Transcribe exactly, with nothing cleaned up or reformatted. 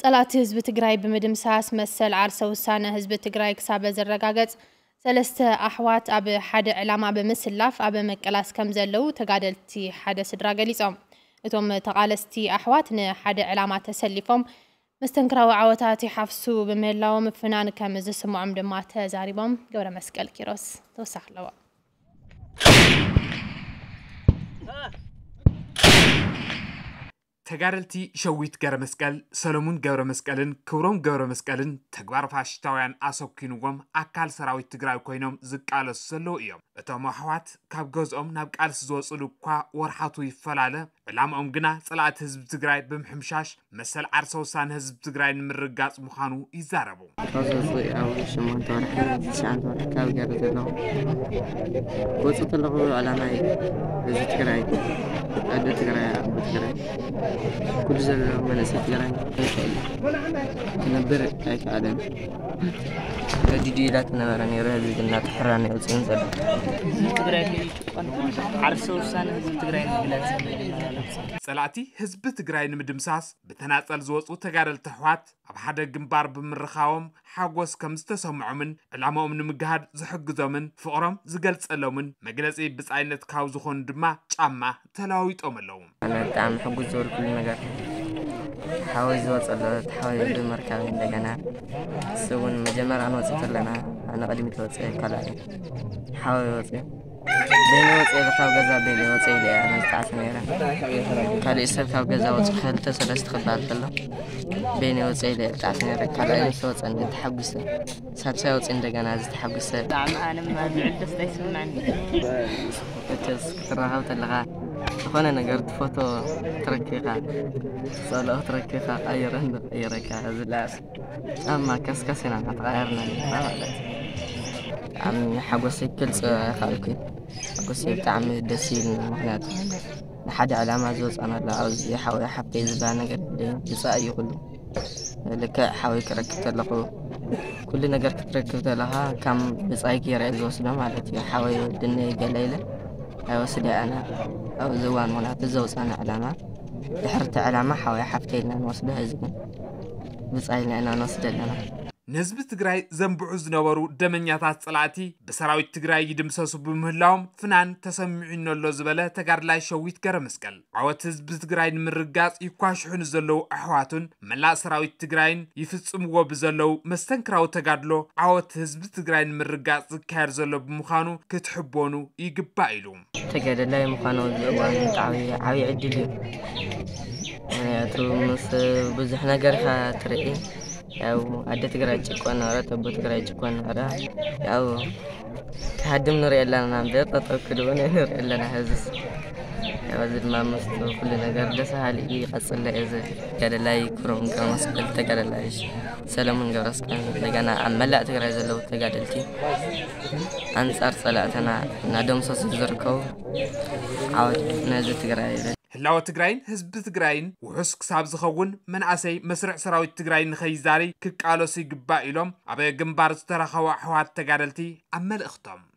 صلاتي حزب تግራይ بمدمساس مسل عرسه وسانه حزب تግራይ كساب زرغاغص ثلاثه احوات اب حد علامه بمسلاف اب مقلاس كم زلو تغادلتي حد سدرا غليصوم اتوم تقالستي احوات ن حد علامه تسلفهم مستنكراو عوتاتي حفسو بمهلاو مفنان كم زسمعم دما تزاريبهم غبر مسقل كيروس توسخ لوا ተጋደልቲ ሸዊት ገረ መስቀል ሰሎሞን ገብረ መስቀልን ክብሮም ገብረ መስቀልን ተግባር ፋሽስታውያን አሰኪንዎም አካል ሰራዊት ትግራይ ኮይኖም ዝቃለስ ዘለው እዮም እቶም አሕዋት ካብ ገዝኦም ናብ ቃልስ ዝወጽሉ እኳ ወርሓቱ ይፈላለ ዕላማኦም ግና ጽላእት ህዝብ ትግራይ ብምሕምሻሽ መሰል ዓርሰ ውሳነ ህዝብ ትግራይ ንምርጋጽ ምዃኑ ይዛረቡ ካዘዙ ያው ሽሞንተ ወርሒ ትሽዓተ ወርሒ ካብ ገረ ዘለው ወጽኡ ተለኹ ዕላማይ ህዝብ ትግራይ አደ ትግራይ አብ ትግራይ كل زلمة من أسيت جران تنبر أي كلام جديد لا تنبرني رهز جنة حراني وسين زل تقرأ لي عرسو سنة تقرأ لي صلاتي حزب تግራይ ንምድምሳስ بتناصل زوصو ተጋደል ተሕዋት ኣብ ሓደ ግንባር ብምርኻዎም ሓጎስ ከም ዝተሰምዖምን ዕላማኦም ንምግሃድ ዝሕግዞምን ፍቅሮም ዝገልጸሎምን መግለጺ ብጻይነት ካብ ዝኾኑ ድማ ጫማ ተላዊጦም ኣለዉ ኣነ በጣም ሕጉዝ ዝብል ኩሉ ነገር ሓወይ ዝወጸሎ ተሓወይ ብምርካብ እንደገና ስውን መጀመርያ ንወጽእ ኣለና ኣነ ቀድሚት ወጽእ ካላይ ሓወይ ወጽእ بين وصي بخاو غزا بين وصي لي انا استعس نيره قال يسب خاو غزا وصي خلت سلست خبال كله بين وصي لي استعس نيره قال لي صوت ان تحبس ساتسا وصي እንደገና ዝተحبس طعم انا ما بعد استيسون عندي تس كراهو تلغا خونه ነገር ፎቶ ትረክኻ صلاه ትረክኻ አየረን አየረካ ዝላስ አማ ከስከሰና ተغيرنا ማለት عم حقوسي كل خالكي حقوسي بتعم دسيل مهنات لحد علامة زوز أنا لا عاوز يحاول حبي زبانة قد يسأي كله لك حاول كركبت له كل نجار كركبت لها كم بسأيك يرعز وسلام على حاول الدنيا قليلة أو سدي أنا أو زوان مهنات زوز أنا علامة لحرت علامة حاول حبتي لنا نوصلها زين بسأينا أنا نوصل لنا نزب تግራይ ዘንብዑ ዝነበሩ ደመኛታት ጽላቲ በሰራዊት ትግራይ ይድምሰሱ በምህላዎም ፍናን ተሰሚዑነሎ ዝበለ ተጋድላይ ሸዊት ገረ መስቀል ዓወት ህዝብ ትግራይ ንምርጋጽ ይኳሽሑን ዘለው ኣሕዋቱን መላእ ሰራዊት ትግራይን ይፍጽምዎ ብዘለው መስተንክራው ተጋድሎ ዓወት ህዝብ ትግራይ ንምርጋጽ ዝካየድ ዘሎ ብምዃኑ ክትሕቦኑ ይግባእ ኢሉ ተጋድላይ ምዃኑ ዘዋን ጣዊ ዓቢ ዕድል እዩ ምስ ብዙሕ ነገር ትርኢ ያው አደ ትግራይ ጭቆና አራት አቦ ትግራይ ጭቆና አራ ያው ከሀድም ኑር ያለና አንበጥ ተጠቅልውን ኑር ያለና ህዝስ ያው ዝማ መስቶ ሁሉ ነገር ለሰሃል ይቀጽል ለእዘ ገደላይ ክሮም ከመስቀል ተገደላይሽ ሰለሞን ገብረስቀል ለገና አመላእ ትግራይ ዘለው ተጋደልቲ አንጻር ጸላተና እና ደምሰስ ዝርከው አወድ ነዚ ትግራይ ህላወ ትግራይን ህዝብ ትግራይን ውሑስ ክሳብ ዝኸውን መንኣሰይ መስርዕ ሰራዊት ትግራይ ንኸይዛሪ ክቃለሱ ይግባእ ኢሎም ኣብ ግንባር ዝተረኸቡ ኣሕዋት ተጋደልቲ ኣብ መልእኽቶም